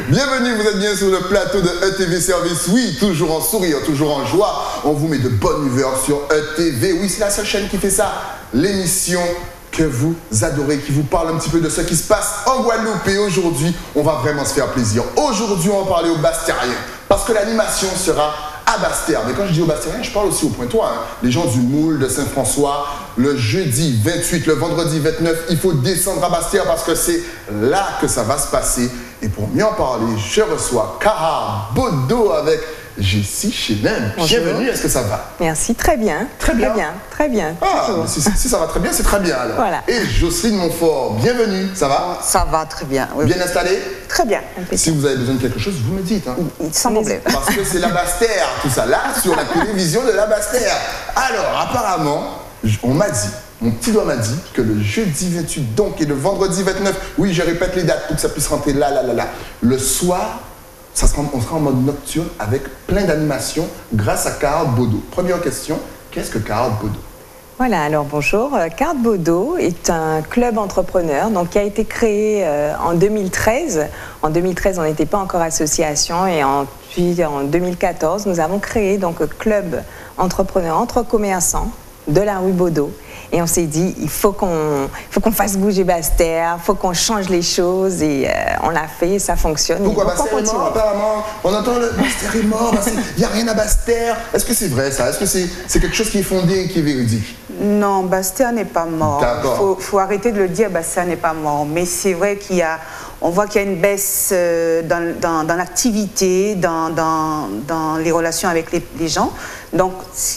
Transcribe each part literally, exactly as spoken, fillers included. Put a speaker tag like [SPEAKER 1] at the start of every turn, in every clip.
[SPEAKER 1] Bienvenue, vous êtes bien sur le plateau de E T V Service. Oui, toujours en sourire, toujours en joie. On vous met de bonne humeur sur E T V. Oui, c'est la seule chaîne qui fait ça. L'émission que vous adorez, qui vous parle un petit peu de ce qui se passe en Guadeloupe. Et aujourd'hui, on va vraiment se faire plaisir. Aujourd'hui, on va parler aux Bastériens. Parce que l'animation sera à Basse-Terre. Mais quand je dis aux Bastériens, je parle aussi aux Pointois. Hein. Les gens du Moule, de Saint-François, le jeudi vingt-huit, le vendredi vingt-neuf, il faut descendre à Basse-Terre parce que c'est là que ça va se passer. Et pour mieux en parler, je reçois Cara Bodo avec Jessie Chénem. Bienvenue, est-ce que ça va?
[SPEAKER 2] Merci, très bien.
[SPEAKER 1] Très bien.
[SPEAKER 2] Très bien, très bien.
[SPEAKER 1] Ah, si, si ça va très bien, c'est très bien alors.
[SPEAKER 2] Voilà.
[SPEAKER 1] Et Jocelyne Montfort, bienvenue, ça va?
[SPEAKER 3] Ça va très bien. Oui.
[SPEAKER 1] Bien installé?
[SPEAKER 3] Très bien.
[SPEAKER 1] Si vous avez besoin de quelque chose, vous me dites. Hein.
[SPEAKER 3] Sans problème.
[SPEAKER 1] Parce que c'est la Basse-Terre, tout ça, là, sur la télévision de la Basse-Terre. Alors, apparemment, on m'a dit, mon petit doigt m'a dit que le jeudi vingt-huit, donc, et le vendredi vingt-neuf, oui, je répète les dates pour que ça puisse rentrer là, là, là, là. Le soir, ça sera, on sera en mode nocturne avec plein d'animations grâce à Cara Bodo. Première question, qu'est-ce que Cara Bodo?
[SPEAKER 2] Voilà, alors bonjour. Cara Bodo est un club entrepreneur donc, qui a été créé euh, en deux mille treize. En deux mille treize, on n'était pas encore association et en, puis en deux mille quatorze, nous avons créé donc club entrepreneur entre commerçants de la rue Bodo. Et on s'est dit, il faut qu'on faut qu'on fasse bouger Basse-Terre, il faut qu'on change les choses et euh, on l'a fait, ça fonctionne.
[SPEAKER 1] Pourquoi Basse-Terre est mort apparemment? On entend le Basse-Terre est mort, il n'y a rien à Basse-Terre. Est-ce que c'est vrai ça? Est-ce que c'est c'est quelque chose qui est fondé et qui est véridique?
[SPEAKER 3] Non, Basse-Terre n'est pas mort.
[SPEAKER 1] D'accord.
[SPEAKER 3] Il faut, faut arrêter de le dire, Basse-Terre n'est pas mort. Mais c'est vrai qu'il y a, on voit qu'il y a une baisse euh, dans, dans, dans l'activité, dans, dans, dans les relations avec les, les gens. Donc,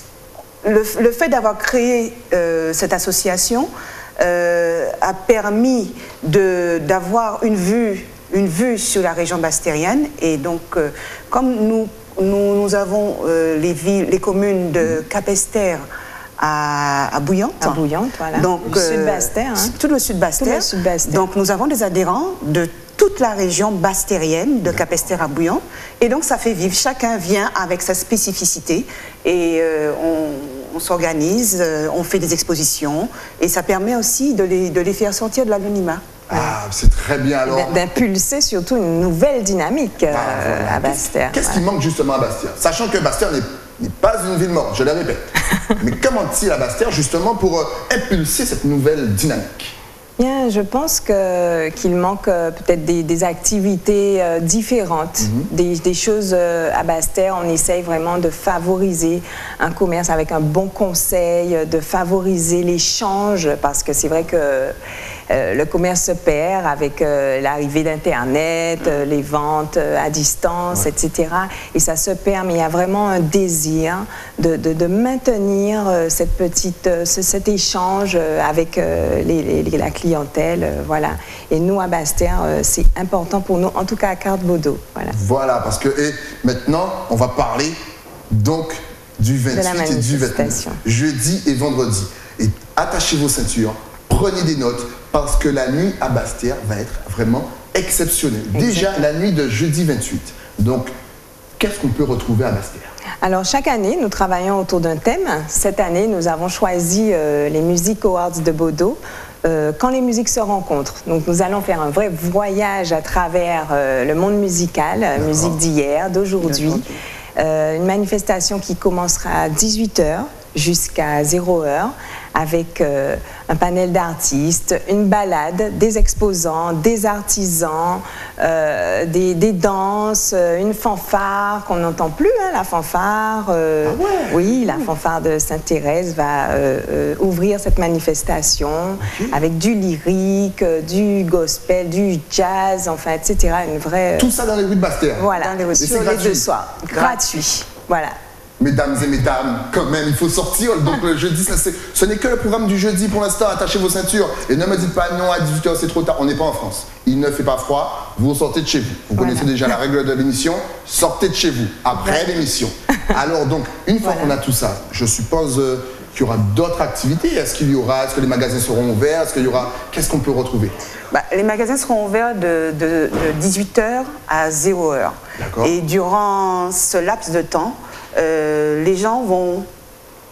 [SPEAKER 3] Le, le fait d'avoir créé euh, cette association euh, a permis d'avoir une vue, une vue sur la région bastérienne. Et donc, euh, comme nous, nous, nous avons euh, les, villes, les communes de Capesterre à, à Bouillante.
[SPEAKER 2] À Bouillante, voilà.
[SPEAKER 3] Donc,
[SPEAKER 2] le sud Basse-Terre. Hein.
[SPEAKER 3] Tout le sud Basse-Terre. Donc, nous avons des adhérents de toute la région bastérienne, de Capesterre à Bouillante. Et donc, ça fait vivre. Chacun vient avec sa spécificité. Et euh, on, on s'organise, euh, on fait des expositions. Et ça permet aussi de les, de les faire sortir de l'anonymat.
[SPEAKER 1] Ah, c'est très bien alors.
[SPEAKER 2] D'impulser surtout une nouvelle dynamique euh, ah, voilà. à Basse-Terre.
[SPEAKER 1] Qu'est-ce qui manque justement à Basse-Terre? Sachant que Basse-Terre n'est pas une ville morte, je le répète. Mais comment tire à Basse-Terre justement pour euh, impulser cette nouvelle dynamique?
[SPEAKER 2] Bien, je pense que, qu'il manque euh, peut-être des, des activités euh, différentes, mm-hmm. des, des choses euh, à Basse-Terre. On essaye vraiment de favoriser un commerce avec un bon conseil, de favoriser l'échange, parce que c'est vrai que euh, le commerce se perd avec euh, l'arrivée d'Internet, euh, les ventes euh, à distance, ouais. et cetera. Et ça se perd, mais il y a vraiment un désir de, de, de maintenir euh, cette petite, euh, ce, cet échange euh, avec euh, les, les, la clientèle. Euh, voilà. Et nous, à Basse-Terre, euh, c'est important pour nous, en tout cas à Cara Bodo. Voilà.
[SPEAKER 1] Voilà, parce que et maintenant, on va parler donc du vingt-huit et du vingt-neuf, jeudi et vendredi. Et attachez vos ceintures, prenez des notes, parce que la nuit à Basse-Terre va être vraiment exceptionnelle. Exactement. Déjà, la nuit de jeudi vingt-huit. Donc, qu'est-ce qu'on peut retrouver à Basse-Terre?
[SPEAKER 2] Alors, chaque année, nous travaillons autour d'un thème. Cette année, nous avons choisi euh, les Music Awards de Bodo. Euh, quand les musiques se rencontrent. Donc nous allons faire un vrai voyage à travers euh, le monde musical, euh, musique d'hier, d'aujourd'hui. Euh, une manifestation qui commencera à dix-huit heures jusqu'à zéro heure avec euh, un panel d'artistes, une balade, des exposants, des artisans, euh, des, des danses, une fanfare qu'on n'entend plus, hein, la fanfare. Euh,
[SPEAKER 1] ah ouais.
[SPEAKER 2] Oui, la fanfare de Sainte-Thérèse va euh, euh, ouvrir cette manifestation okay. avec du lyrique, du gospel, du jazz, enfin, et cetera. Une vraie...
[SPEAKER 1] Tout ça dans les rues de Basse-Terre.
[SPEAKER 2] Voilà, dans les rues, sur les deux soirs. Gratuit. Voilà.
[SPEAKER 1] Mesdames et mesdames, quand même, il faut sortir. Donc le jeudi, ça, ce n'est que le programme du jeudi pour l'instant. Attachez vos ceintures. Et ne me dites pas non, à dix-huit heures, c'est trop tard. On n'est pas en France. Il ne fait pas froid. Vous sortez de chez vous. Vous voilà. connaissez déjà la règle de l'émission. Sortez de chez vous, après voilà. l'émission. Alors donc, une fois voilà. qu'on a tout ça, je suppose euh, qu'il y aura d'autres activités. Est-ce qu'il y aura, est-ce que les magasins seront ouverts? Est-ce qu'il y aura, qu'est-ce qu'on peut retrouver?
[SPEAKER 3] Bah, les magasins seront ouverts de, de, de dix-huit heures à zéro heure. Et durant ce laps de temps, Euh, les gens vont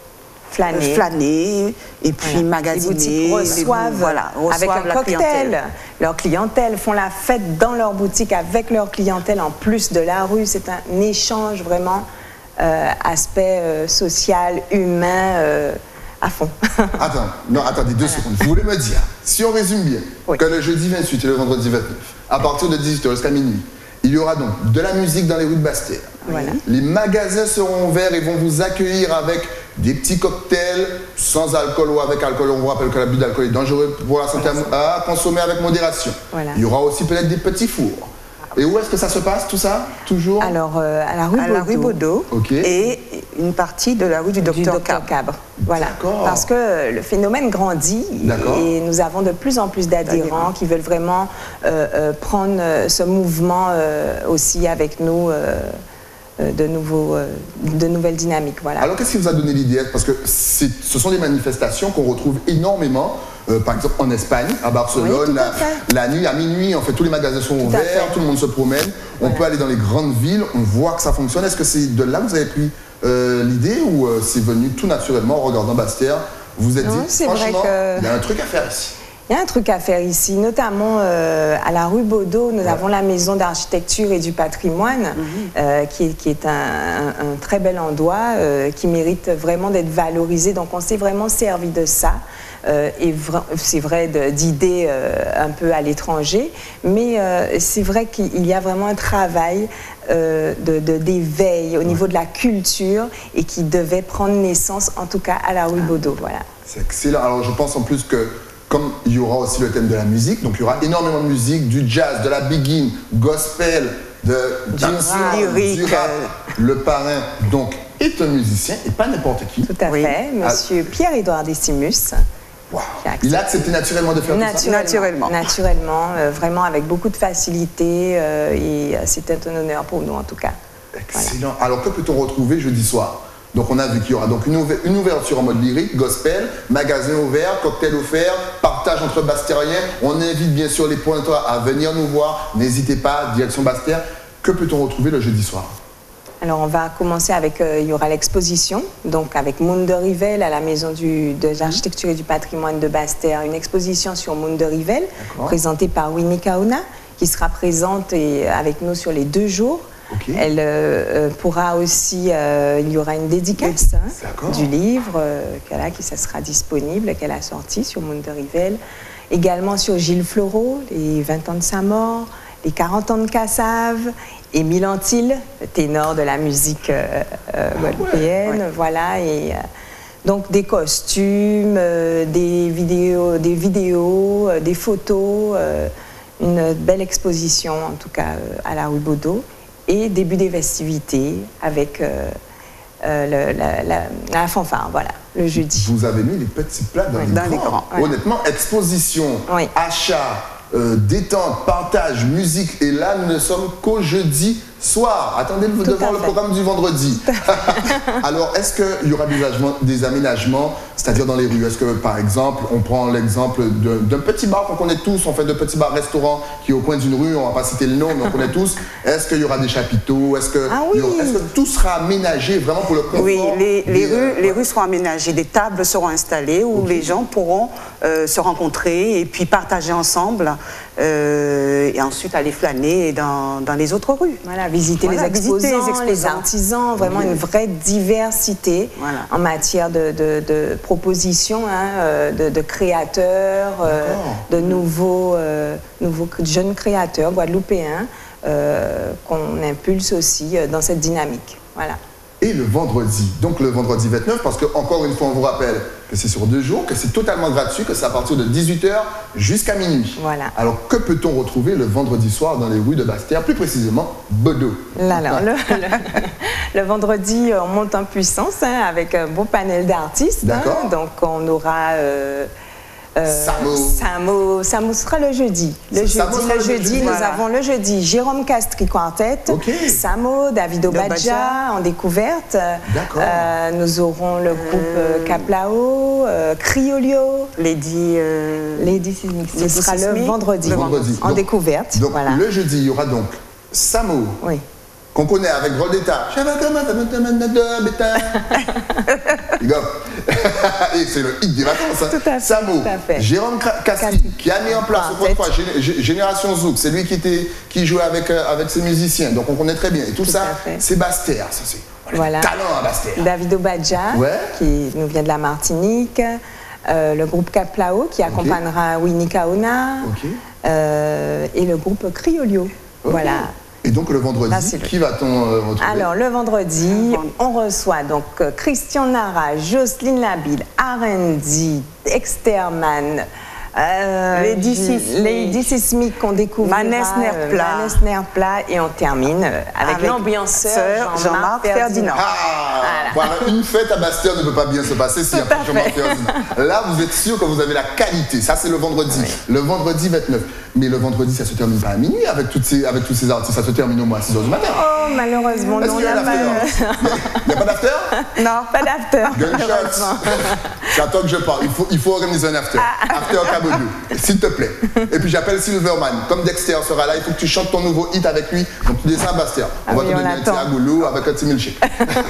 [SPEAKER 2] flâner,
[SPEAKER 3] flâner et puis
[SPEAKER 2] voilà.
[SPEAKER 3] magasiner.
[SPEAKER 2] Les boutiques reçoivent,
[SPEAKER 3] les, voilà, reçoivent
[SPEAKER 2] avec un
[SPEAKER 3] la
[SPEAKER 2] cocktail.
[SPEAKER 3] Clientèle.
[SPEAKER 2] Leur clientèle font la fête dans leur boutique avec leur clientèle en plus de la rue. C'est un échange vraiment euh, aspect euh, social, humain euh, à fond.
[SPEAKER 1] Attends, non, attendez deux voilà. secondes. Vous voulez me dire, si on résume bien, oui. que le jeudi vingt-huit et le vendredi vingt-neuf, à partir de dix-huit heures jusqu'à minuit, il y aura donc de la musique dans les rues de Basse-Terre.
[SPEAKER 2] Voilà.
[SPEAKER 1] Les magasins seront ouverts et vont vous accueillir avec des petits cocktails sans alcool ou avec alcool. On vous rappelle que l'abus d'alcool est dangereux pour la santé voilà. à consommer avec modération. Voilà. Il y aura aussi peut-être des petits fours. Et où est-ce que ça se passe tout ça? Toujours
[SPEAKER 2] Alors euh, à la rue
[SPEAKER 3] à
[SPEAKER 2] Baudot,
[SPEAKER 3] la rue Baudot
[SPEAKER 1] okay.
[SPEAKER 3] et une partie de la rue du docteur Cabre.
[SPEAKER 2] Cabre. Voilà. Parce que le phénomène grandit et nous avons de plus en plus d'adhérents qui veulent vraiment euh, euh, prendre ce mouvement euh, aussi avec nous. Euh, De, nouveaux, euh, de nouvelles dynamiques. Voilà.
[SPEAKER 1] Alors, qu'est-ce qui vous a donné l'idée? Parce que ce sont des manifestations qu'on retrouve énormément, euh, par exemple en Espagne, à Barcelone, oui, la, la nuit, à minuit, en fait, tous les magasins sont tout ouverts, tout le monde se promène. Voilà. On peut aller dans les grandes villes, on voit que ça fonctionne. Est-ce que c'est de là que vous avez pris euh, l'idée ou euh, c'est venu tout naturellement en regardant Basse-Terre? Vous vous êtes non, dit, franchement, que... il y a un truc à faire ici.
[SPEAKER 2] Il y a un truc à faire ici, notamment euh, à la rue Baudot, nous ouais. avons la Maison d'Architecture et du Patrimoine, mm-hmm. euh, qui est, qui est un, un, un très bel endroit, euh, qui mérite vraiment d'être valorisé. Donc on s'est vraiment servi de ça, euh, et c'est vrai d'idées euh, un peu à l'étranger, mais euh, c'est vrai qu'il y a vraiment un travail euh, de, de, d'éveil au ouais. niveau de la culture, et qui devait prendre naissance, en tout cas, à la rue Baudot. Voilà.
[SPEAKER 1] C'est excellent. Alors je pense en plus que comme il y aura aussi le thème de la musique, donc il y aura énormément de musique, du jazz, de la big-in, gospel, de
[SPEAKER 3] du rap,
[SPEAKER 1] du rap. Le parrain, donc, est un musicien et pas n'importe qui.
[SPEAKER 2] Tout à oui. fait, monsieur ah. Pierre-Édouard Décimus.
[SPEAKER 1] Wow. Il a accepté naturellement de faire
[SPEAKER 2] naturellement,
[SPEAKER 1] tout ça
[SPEAKER 2] Naturellement, naturellement euh, vraiment avec beaucoup de facilité, euh, et euh, c'était un honneur pour nous en tout cas.
[SPEAKER 1] Excellent. Voilà. Alors que peut-on retrouver jeudi soir? Donc on a vu qu'il y aura donc une, ouver une ouverture en mode lyrique, gospel, magasin ouvert, cocktail offert, partage entre Basse-Terriens. On invite bien sûr les pointeurs à venir nous voir. N'hésitez pas, direction Basse-Terre. Que peut-on retrouver le jeudi soir?
[SPEAKER 2] Alors on va commencer avec, euh, il y aura l'exposition, donc avec Monde de Rivelle à la Maison du, de l'Architecture et du Patrimoine de Basse-Terre, une exposition sur Monde de Rivelle, présentée par Winnie Kaona, qui sera présente et, avec nous sur les deux jours. Okay. Elle euh, pourra aussi, euh, il y aura une dédicace hein, du livre euh, qu'elle a, qui ça sera disponible, qu'elle a sorti sur Monde de Rivelle. Également sur Gilles Fleureau, les vingt ans de sa mort, les quarante ans de Cassave, Émile Antil, ténor de la musique euh, euh, guadeloupéenne, ouais, ouais. voilà. Et, euh, donc des costumes, euh, des vidéos, des, vidéos, euh, des photos, euh, une belle exposition en tout cas euh, à la rue Baudot. Et début des festivités avec euh, euh, le, la, la, la fanfare, voilà, le jeudi.
[SPEAKER 1] Vous avez mis les petits plats dans, oui, les grands. Voilà. Honnêtement, exposition, oui. achat, euh, détente, partage, musique. Et là, nous ne sommes qu'au jeudi soir. Attendez de voir le programme du vendredi. Alors, est-ce qu'il y aura des, des aménagements, c'est-à-dire dans les rues? Est-ce que, par exemple, on prend l'exemple d'un petit bar qu'on connaît tous, on fait de petits bars restaurants qui est au coin d'une rue, on ne va pas citer le nom, mais on connaît tous. Est-ce qu'il y aura des chapiteaux? Est-ce que,
[SPEAKER 2] ah oui.
[SPEAKER 1] est-ce que tout sera aménagé vraiment pour le confort?
[SPEAKER 3] Oui, les, les, rues, euh, les rues seront aménagées, des tables seront installées où okay. les gens pourront euh, se rencontrer et puis partager ensemble euh, et ensuite aller flâner dans, dans les autres rues.
[SPEAKER 2] Voilà. Visiter, voilà, les, exposants, visiter les exposants, les artisans, vraiment oui. une vraie diversité voilà. en matière de, de, de propositions, hein, de, de créateurs, euh, de nouveaux, euh, nouveaux jeunes créateurs guadeloupéens euh, qu'on impulse aussi dans cette dynamique. Voilà.
[SPEAKER 1] Et le vendredi, donc le vendredi vingt-neuf, parce que encore une fois on vous rappelle que c'est sur deux jours, que c'est totalement gratuit, que c'est à partir de dix-huit heures jusqu'à minuit.
[SPEAKER 2] Voilà.
[SPEAKER 1] Alors que peut-on retrouver le vendredi soir dans les rues de Basse-Terre, plus précisément Baudot?
[SPEAKER 2] Alors, le, le, le vendredi, on monte en puissance hein, avec un beau panel d'artistes. Hein, donc on aura... Euh, Euh,
[SPEAKER 1] Samo.
[SPEAKER 2] Samo. Samo sera le jeudi. Le jeudi, le le jeudi, jeudi nous voilà. avons le jeudi Jérôme Castri Quartet,
[SPEAKER 1] okay.
[SPEAKER 2] Samo, David Obadja en découverte. Euh, nous aurons le groupe euh, Caplao, euh, Criolio,
[SPEAKER 3] Lady. Euh,
[SPEAKER 2] Lady Ce sera le vendredi,
[SPEAKER 1] le vendredi.
[SPEAKER 2] en
[SPEAKER 1] donc,
[SPEAKER 2] découverte.
[SPEAKER 1] Donc
[SPEAKER 2] voilà.
[SPEAKER 1] le jeudi, il y aura donc Samo.
[SPEAKER 2] Oui.
[SPEAKER 1] qu'on connaît avec Rodetta. Et c'est le hit des vacances. Hein.
[SPEAKER 2] Tout à fait,
[SPEAKER 1] Samo,
[SPEAKER 2] tout à fait.
[SPEAKER 1] Jérôme Caspi, qui a mis en place
[SPEAKER 2] En fait.
[SPEAKER 1] fois, Génération Zouk, c'est lui qui, était, qui jouait avec, euh, avec ses musiciens, donc on connaît très bien. Et tout,
[SPEAKER 2] Tout
[SPEAKER 1] ça,
[SPEAKER 2] à fait.
[SPEAKER 1] c'est Bastère. Ça, c'est
[SPEAKER 2] Voilà.
[SPEAKER 1] talent à Bastère.
[SPEAKER 2] David Obadja,
[SPEAKER 1] Ouais.
[SPEAKER 2] qui nous vient de la Martinique. Euh, le groupe Caplao, qui accompagnera Winnie Kaona.
[SPEAKER 1] Ok.
[SPEAKER 2] Euh, et le groupe Criolio.
[SPEAKER 1] Ok.
[SPEAKER 2] Voilà.
[SPEAKER 1] Et donc le vendredi,
[SPEAKER 2] Là, c'est le-
[SPEAKER 1] qui va-t-on euh, retrouver?
[SPEAKER 2] Alors, le vendredi, on reçoit donc euh, Christian Nara, Jocelyne Labille, R and D, Dexterman, euh,
[SPEAKER 3] Lady
[SPEAKER 2] J-
[SPEAKER 3] Sismic.
[SPEAKER 2] Lady Sismic qu'on découvrira.
[SPEAKER 3] Manès Nerpla.
[SPEAKER 2] euh, Manès Nerpla, et on termine euh, avec,
[SPEAKER 3] Avec
[SPEAKER 2] l'ambianceur
[SPEAKER 3] sœur
[SPEAKER 2] Jean-Marc
[SPEAKER 3] Jean-Marc
[SPEAKER 2] Ferdinand.
[SPEAKER 3] Ferdinand.
[SPEAKER 1] Ah, voilà. Une fête à Bastère ne peut pas bien se passer s'il n'y a pas Jean-Marc Ferdinand. Là, vous êtes sûr que vous avez la qualité. Ça, c'est le vendredi. Le vendredi vingt-neuf. Mais le vendredi, ça se termine pas à minuit avec, toutes ces, avec tous ces artistes. Ça se termine au moins à six heures du matin.
[SPEAKER 2] Oh, malheureusement,
[SPEAKER 1] Est-ce
[SPEAKER 2] non,
[SPEAKER 1] qu'il y a
[SPEAKER 2] on
[SPEAKER 1] un
[SPEAKER 2] n'a pas,
[SPEAKER 1] after? Il n'y a pas d'after?
[SPEAKER 2] non, pas d'after.
[SPEAKER 1] Gunshots.
[SPEAKER 2] malheureusement.
[SPEAKER 1] C'est à toi que je parle. Il faut, il faut organiser un after. After Cabodou. S'il te plaît. Et puis j'appelle Silverman. Comme Dexter sera là, il faut que tu chantes ton nouveau hit avec lui. Donc tu descends à Bastère. On
[SPEAKER 2] Ah
[SPEAKER 1] va
[SPEAKER 2] oui,
[SPEAKER 1] te
[SPEAKER 2] on
[SPEAKER 1] donner un petit
[SPEAKER 2] l'attend.
[SPEAKER 1] agoulou avec un petit milkshake.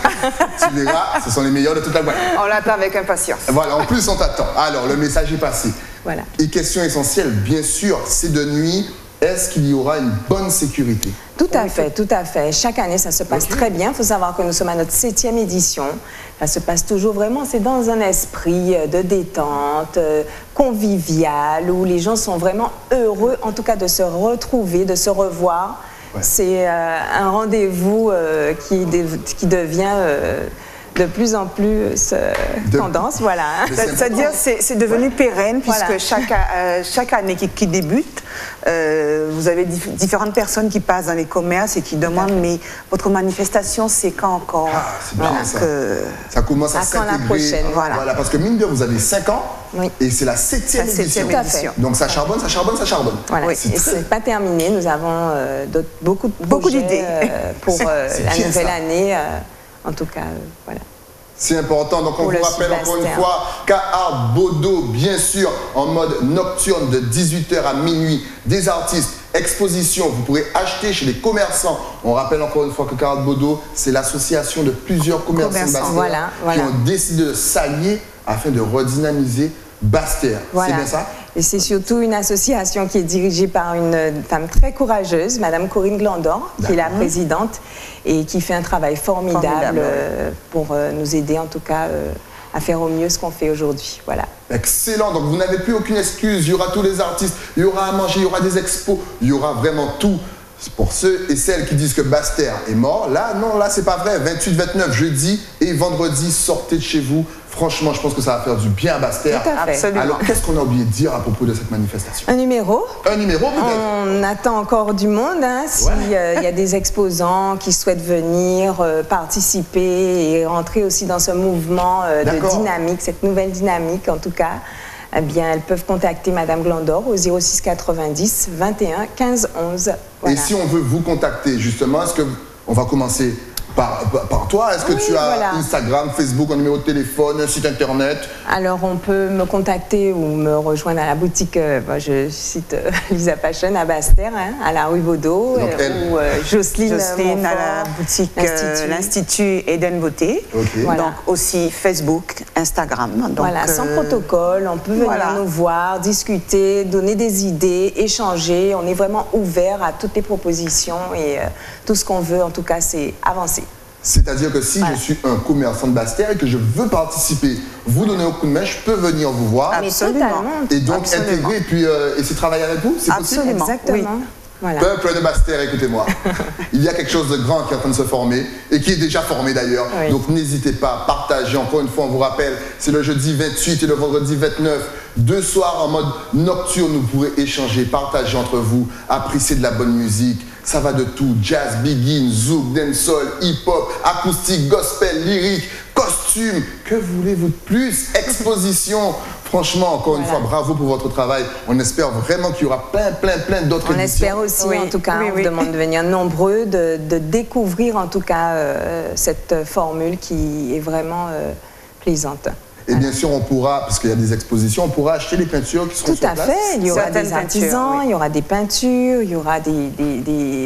[SPEAKER 1] Tu verras, ce sont les meilleurs de toute la boîte.
[SPEAKER 3] On l'attend avec impatience.
[SPEAKER 1] Voilà, en plus on t'attend. Alors, le message est passé.
[SPEAKER 2] Voilà.
[SPEAKER 1] Et question essentielle, bien sûr, c'est de nuit. Est-ce qu'il y aura une bonne sécurité?
[SPEAKER 2] Tout à fait, tout à fait. Chaque année, ça se passe
[SPEAKER 1] Ok.
[SPEAKER 2] très bien. Il faut savoir que nous sommes à notre septième édition. Ça se passe toujours vraiment, c'est dans un esprit euh, de détente, euh, convivial, où les gens sont vraiment heureux, en tout cas, de se retrouver, de se revoir.
[SPEAKER 1] Ouais.
[SPEAKER 2] C'est euh, un rendez-vous euh, qui, dé- qui devient euh, de plus en plus euh,
[SPEAKER 1] De-
[SPEAKER 2] tendance, voilà.
[SPEAKER 1] Mais c'est
[SPEAKER 3] C'est-à-dire c'est c'est devenu pérenne puisque
[SPEAKER 2] Voilà.
[SPEAKER 3] chaque, euh, chaque année qui, qui débute, euh, vous avez dif- différentes personnes qui passent dans les commerces et qui demandent mais votre manifestation c'est quand encore?
[SPEAKER 1] Ah, c'est bien
[SPEAKER 3] Donc,
[SPEAKER 1] ça.
[SPEAKER 3] euh,
[SPEAKER 1] Ça commence à
[SPEAKER 2] À quand la
[SPEAKER 1] s'intégrer.
[SPEAKER 2] prochaine,
[SPEAKER 3] voilà.
[SPEAKER 1] Parce que mine de, vous avez cinq ans
[SPEAKER 2] Oui.
[SPEAKER 1] et c'est la septième
[SPEAKER 3] La
[SPEAKER 1] édition.
[SPEAKER 3] septième édition.
[SPEAKER 1] Donc ça charbonne, ça charbonne, ça charbonne.
[SPEAKER 2] Voilà.
[SPEAKER 3] Oui,
[SPEAKER 2] Et
[SPEAKER 1] c'est
[SPEAKER 2] c'est pas terminé. Nous avons euh, d'autres- beaucoup de
[SPEAKER 3] Beaucoup
[SPEAKER 2] projets,
[SPEAKER 3] d'idées.
[SPEAKER 2] euh, pour euh,
[SPEAKER 1] C'est
[SPEAKER 2] la
[SPEAKER 1] bien,
[SPEAKER 2] nouvelle
[SPEAKER 1] ça.
[SPEAKER 2] année. euh, en tout cas, euh, voilà.
[SPEAKER 1] C'est important. Donc on
[SPEAKER 2] Pour
[SPEAKER 1] vous
[SPEAKER 2] le
[SPEAKER 1] rappelle encore une
[SPEAKER 2] Sud-Bastère.
[SPEAKER 1] fois, K-Art Bodo, bien sûr, en mode nocturne de dix-huit heures à minuit. Des artistes, exposition, vous pourrez acheter chez les commerçants. On rappelle encore une fois que K-Art Bodo, c'est l'association de plusieurs commerçants de
[SPEAKER 3] Commerçants.
[SPEAKER 1] Bastère
[SPEAKER 2] Voilà, voilà.
[SPEAKER 1] qui ont décidé de s'allier afin de redynamiser Bastère.
[SPEAKER 2] Voilà.
[SPEAKER 1] C'est bien ça?
[SPEAKER 2] Et c'est surtout une association qui est dirigée par une femme très courageuse, Madame Corinne Glandor, qui est la présidente et qui fait un travail formidable,
[SPEAKER 3] Formidable,
[SPEAKER 2] euh, pour euh, nous aider en tout cas euh, à faire au mieux ce qu'on fait aujourd'hui. Voilà.
[SPEAKER 1] Excellent, donc vous n'avez plus aucune excuse, il y aura tous les artistes, il y aura à manger, il y aura des expos, il y aura vraiment tout. Pour ceux et celles qui disent que Bastère est mort, là, non, là, c'est pas vrai. vingt-huit vingt-neuf, jeudi et vendredi, sortez de chez vous. Franchement, je pense que ça va faire du bien à Bastère.
[SPEAKER 2] Tout à fait.
[SPEAKER 3] Absolument.
[SPEAKER 1] Alors, qu'est-ce qu'on a oublié de dire à propos de cette manifestation?
[SPEAKER 2] Un numéro.
[SPEAKER 1] Un numéro, peut-être?
[SPEAKER 2] On attend encore du monde. Hein, S'il
[SPEAKER 1] Ouais.
[SPEAKER 2] y a des exposants qui souhaitent venir euh, participer et rentrer aussi dans ce mouvement euh, de
[SPEAKER 1] D'accord.
[SPEAKER 2] dynamique, cette nouvelle dynamique en tout cas, eh bien, elles peuvent contacter Madame Glandor au zéro six quatre-vingt-dix vingt et un quinze onze.
[SPEAKER 1] Et si on veut vous contacter, justement, est-ce que on va commencer par, par- par toi? Est-ce que
[SPEAKER 2] Oui,
[SPEAKER 1] tu as
[SPEAKER 2] voilà.
[SPEAKER 1] Instagram, Facebook, un numéro de téléphone, un site internet?
[SPEAKER 2] Alors, on peut me contacter ou me rejoindre à la boutique, euh, bah, je cite euh, Lisa Passion à Bastère, hein, à la rue Baudot,
[SPEAKER 1] Donc,
[SPEAKER 2] euh,
[SPEAKER 1] elle-
[SPEAKER 2] ou euh, Jocelyne,
[SPEAKER 3] Jocelyne à la
[SPEAKER 2] Montfort,
[SPEAKER 3] boutique euh,
[SPEAKER 2] l'Institut.
[SPEAKER 3] l'Institut Eden Beauté.
[SPEAKER 1] Ok.
[SPEAKER 2] Voilà.
[SPEAKER 3] Donc aussi Facebook, Instagram. Donc,
[SPEAKER 2] Voilà, sans
[SPEAKER 3] euh,
[SPEAKER 2] protocole, on peut venir
[SPEAKER 3] voilà.
[SPEAKER 2] nous voir, discuter, donner des idées, échanger. On est vraiment ouvert à toutes les propositions et euh, tout ce qu'on veut, en tout cas, c'est avancer.
[SPEAKER 1] C'est-à-dire que si
[SPEAKER 2] Voilà.
[SPEAKER 1] je suis un commerçant de Bastère et que je veux participer, vous donner un coup de main, je peux venir vous voir
[SPEAKER 2] Mais
[SPEAKER 3] Absolument.
[SPEAKER 2] totalement.
[SPEAKER 1] et donc
[SPEAKER 3] Absolument.
[SPEAKER 1] intégrer et puis euh, essayer de travailler avec vous. C'est possible?
[SPEAKER 3] Absolument.
[SPEAKER 2] Exactement. Voilà.
[SPEAKER 1] Peuple de Bastère, écoutez-moi. Il y a quelque chose de grand qui est en train de se former et qui est déjà formé d'ailleurs.
[SPEAKER 2] Oui.
[SPEAKER 1] Donc n'hésitez pas à partager. Encore une fois, on vous rappelle, c'est le jeudi vingt-huit et le vendredi vingt-neuf. Deux soirs en mode nocturne, vous pourrez échanger, partager entre vous, apprécier de la bonne musique. Ça va de tout, jazz, begin, zouk, dancehall, hip-hop, acoustique, gospel, lyrique, costume. Que voulez-vous de plus? Exposition. Franchement, encore une
[SPEAKER 2] Voilà.
[SPEAKER 1] fois, bravo pour votre travail. On espère vraiment qu'il y aura plein, plein, plein d'autres
[SPEAKER 2] On
[SPEAKER 1] éditions.
[SPEAKER 2] espère aussi,
[SPEAKER 3] Oui,
[SPEAKER 2] en tout cas,
[SPEAKER 3] oui,
[SPEAKER 2] on
[SPEAKER 3] oui.
[SPEAKER 2] vous demande de venir nombreux, de, de découvrir en tout cas euh, cette formule qui est vraiment euh, plaisante.
[SPEAKER 1] Et bien sûr, on pourra, parce qu'il y a des expositions, on pourra acheter les peintures qui seront
[SPEAKER 2] Tout
[SPEAKER 1] sur
[SPEAKER 2] à
[SPEAKER 1] place.
[SPEAKER 2] fait, il y aura
[SPEAKER 3] Certaines
[SPEAKER 2] des
[SPEAKER 3] peintures,
[SPEAKER 2] artisans,
[SPEAKER 3] oui.
[SPEAKER 2] il y aura des peintures, il y aura des, des- des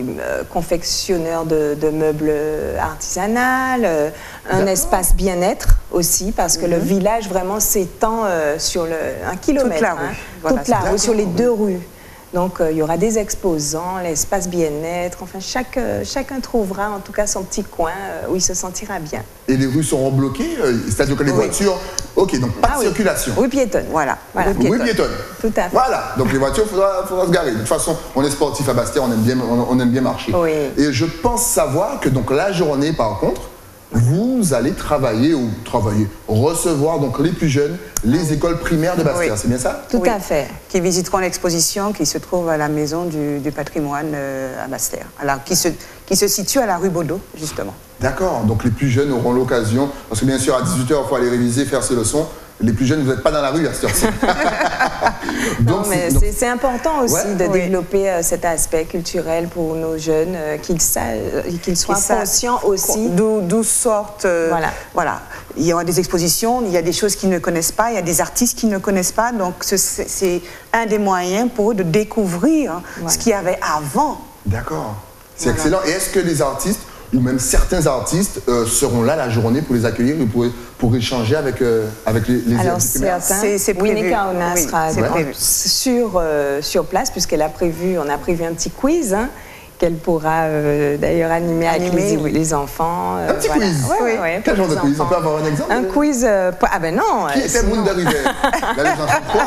[SPEAKER 2] des euh, confectionneurs de, de meubles artisanaux, euh, un espace bien-être aussi, parce que mm-hmm. le village vraiment s'étend euh, sur le, un kilomètre.
[SPEAKER 3] Toute la rue.
[SPEAKER 2] Hein,
[SPEAKER 3] Voilà,
[SPEAKER 2] toute la rue, sur les deux rues. Donc, euh, il y aura des exposants, l'espace bien-être. Enfin, chaque, euh, chacun trouvera en tout cas son petit coin euh, où il se sentira bien.
[SPEAKER 1] Et les rues seront bloquées, euh, c'est-à-dire que les
[SPEAKER 3] oui.
[SPEAKER 1] voitures... Ok, donc pas
[SPEAKER 2] ah,
[SPEAKER 1] de
[SPEAKER 2] oui.
[SPEAKER 1] circulation.
[SPEAKER 2] Rue piétonne.
[SPEAKER 3] Voilà.
[SPEAKER 2] voilà.
[SPEAKER 1] Rue piétonne. piétonne.
[SPEAKER 2] Tout à fait.
[SPEAKER 1] Voilà, donc les voitures, il faudra, faudra se garer. De toute façon, on est sportif à Basse-Terre, on aime bien, on, on aime bien marcher.
[SPEAKER 2] Oui.
[SPEAKER 1] Et je pense savoir que donc la journée, par contre, vous allez travailler ou travailler, recevoir donc les plus jeunes, les écoles primaires de Basse-Terre, oui. c'est bien ça?
[SPEAKER 2] Tout
[SPEAKER 3] oui.
[SPEAKER 2] à fait.
[SPEAKER 3] Qui visiteront l'exposition qui se trouve à la maison du, du patrimoine euh, à Basse-Terre, alors qui se, qui se situe à la rue Baudot, justement.
[SPEAKER 1] D'accord, donc les plus jeunes auront l'occasion, parce que bien sûr à dix-huit heures, il faut aller réviser, faire ses leçons. Les plus jeunes, vous n'êtes pas dans la rue à cette heure-ci.
[SPEAKER 2] Non, mais donc... c'est important aussi ouais, de
[SPEAKER 3] oui.
[SPEAKER 2] développer euh, cet aspect culturel pour nos jeunes, euh, qu'ils euh, qu'ils soient ça, conscients aussi.
[SPEAKER 3] D'où sortent... Euh,
[SPEAKER 2] voilà.
[SPEAKER 3] voilà. Il y aura des expositions, il y a des choses qu'ils ne connaissent pas, il y a des artistes qu'ils ne connaissent pas. Donc c'est un des moyens pour eux de découvrir voilà. ce qu'il y avait avant.
[SPEAKER 1] D'accord. C'est voilà. excellent. Et est-ce que les artistes ou même certains artistes euh, seront là la journée pour les accueillir et pour, pour échanger avec, euh, avec les, les
[SPEAKER 2] Alors certains, c'est prévu. Winnie Kaona oui, sera prévu. Sur, euh, sur place puisqu'elle a prévu, on a prévu un petit quiz hein, qu'elle pourra euh, d'ailleurs animer, animer avec les, oui. les enfants.
[SPEAKER 1] Euh, un petit voilà. quiz
[SPEAKER 2] ouais, ouais, ouais,
[SPEAKER 1] Quel genre de quiz? On peut avoir un exemple?
[SPEAKER 2] Un quiz, euh, ah ben non.
[SPEAKER 1] Qui était Brune d'Arriver? Là, les enfants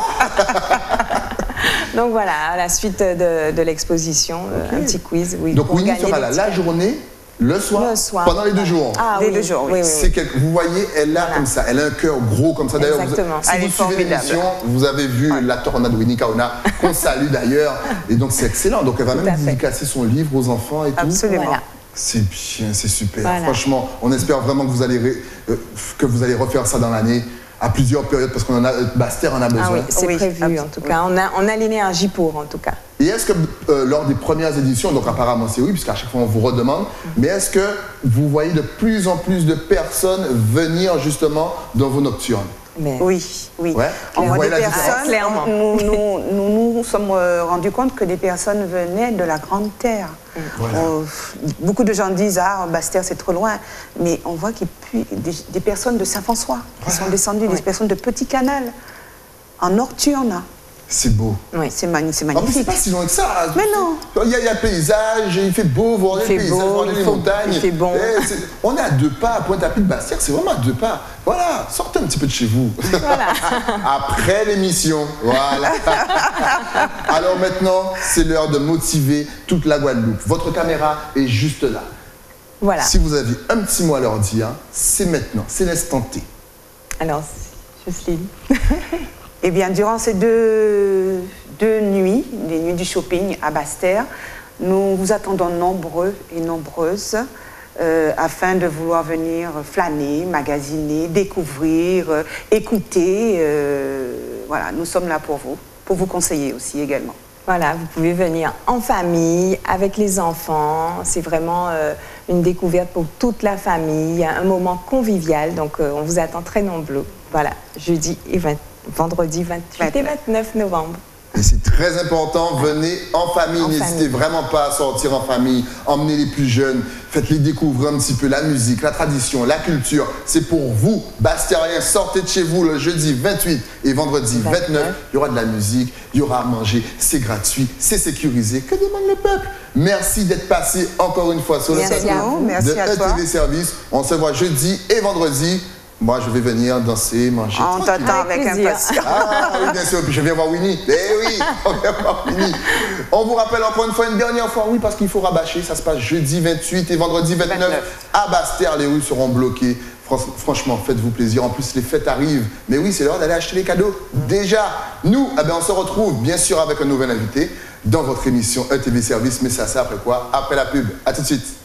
[SPEAKER 2] Donc voilà, à la suite de, de l'exposition, okay. un petit quiz. Oui,
[SPEAKER 1] donc Winnie sera là la journée. Le soir,
[SPEAKER 2] le soir,
[SPEAKER 1] pendant les deux jours.
[SPEAKER 2] Ah,
[SPEAKER 3] les
[SPEAKER 2] oui.
[SPEAKER 3] deux jours, oui.
[SPEAKER 2] oui, oui,
[SPEAKER 1] oui. Quelque, vous voyez, elle a voilà. comme ça, elle a un cœur gros comme ça. D'ailleurs, si
[SPEAKER 3] elle
[SPEAKER 1] vous suivez l'émission, vous avez vu ouais. la tornade de Winnie Kaona, qu'on salue d'ailleurs. Et donc c'est excellent. Donc elle va tout même dédicacer son livre aux enfants et tout.
[SPEAKER 3] Absolument. Voilà.
[SPEAKER 1] C'est bien, c'est super.
[SPEAKER 2] Voilà.
[SPEAKER 1] Franchement, on espère vraiment que vous allez, ré, euh, que vous allez refaire ça dans l'année. À plusieurs périodes, parce qu'on a, Basse-Terre en a besoin.
[SPEAKER 2] Ah oui, c'est oui, prévu, en tout cas. On a, on a l'énergie pour, en tout cas.
[SPEAKER 1] Et est-ce que, euh, lors des premières éditions, donc apparemment c'est oui, puisqu'à chaque fois on vous redemande, mm-hmm. mais est-ce que vous voyez de plus en plus de personnes venir justement dans vos nocturnes?
[SPEAKER 3] Mais... Oui, oui.
[SPEAKER 1] Ouais.
[SPEAKER 3] On voit des personnes,
[SPEAKER 2] clairement.
[SPEAKER 3] Nous nous, nous nous sommes rendus compte que des personnes venaient de la Grande Terre.
[SPEAKER 1] Voilà.
[SPEAKER 3] On, beaucoup de gens disent « Ah, Basse-Terre, c'est trop loin ». Mais on voit qu'il y a des, des personnes de Saint-François qui voilà. sont descendues, ouais. des personnes de Petit Canal, en nocturne.
[SPEAKER 1] C'est beau.
[SPEAKER 3] Oui, c'est magnifique. En plus,
[SPEAKER 1] c'est pas si loin que ça.
[SPEAKER 3] Mais non.
[SPEAKER 1] Il y a, il y a le paysage, il fait beau, voir les paysages, voir les montagnes.
[SPEAKER 2] Il fait bon.
[SPEAKER 1] Eh, on est à deux pas, à Pointe-à-Pitre, Basse-Terre, c'est vraiment à deux pas. Voilà, sortez un petit peu de chez vous.
[SPEAKER 2] Voilà.
[SPEAKER 1] Après l'émission, voilà. Alors maintenant, c'est l'heure de motiver toute la Guadeloupe. Votre caméra est juste là.
[SPEAKER 2] Voilà.
[SPEAKER 1] Si vous avez un petit mot à leur dire, c'est maintenant, c'est l'instant T.
[SPEAKER 2] Alors, Jocelyne.
[SPEAKER 3] Eh bien, durant ces deux, deux nuits, les nuits du shopping à Basse-Terre, nous vous attendons nombreux et nombreuses euh, afin de vouloir venir flâner, magasiner, découvrir, euh, écouter. Euh, voilà, nous sommes là pour vous, pour vous conseiller aussi également.
[SPEAKER 2] Voilà, vous pouvez venir en famille, avec les enfants. C'est vraiment euh, une découverte pour toute la famille, un moment convivial. Donc, euh, on vous attend très nombreux. Voilà, jeudi et vingt vendredi vingt-huit et vingt-neuf novembre.
[SPEAKER 1] Et c'est très important, venez en famille, n'hésitez vraiment pas à sortir en famille, emmenez les plus jeunes, faites-les découvrir un petit peu la musique, la tradition, la culture. C'est pour vous, Basse-Terriens, sortez de chez vous le jeudi vingt-huit et vendredi vingt-neuf. Il y aura de la musique, il y aura à manger, c'est gratuit, c'est sécurisé. Que demande le peuple? Merci d'être passé encore une fois sur le plateau de E T V Service. On se voit jeudi et vendredi. Moi, je vais venir danser, manger.
[SPEAKER 3] On t'attend avec impatience.
[SPEAKER 1] Ah oui, bien sûr. Puis je viens voir Winnie. Eh oui, on vient voir Winnie. On vous rappelle encore une fois, une dernière fois, oui, parce qu'il faut rabâcher. Ça se passe jeudi vingt-huit et vendredi vingt-neuf. vingt-neuf. À Basse-Terre, les rues seront bloquées. Franchement, faites-vous plaisir. En plus, les fêtes arrivent. Mais oui, c'est l'heure d'aller acheter les cadeaux. Déjà, nous, eh bien, on se retrouve, bien sûr, avec un nouvel invité dans votre émission E T V Service. Mais ça, c'est après quoi? Après la pub. À tout de suite.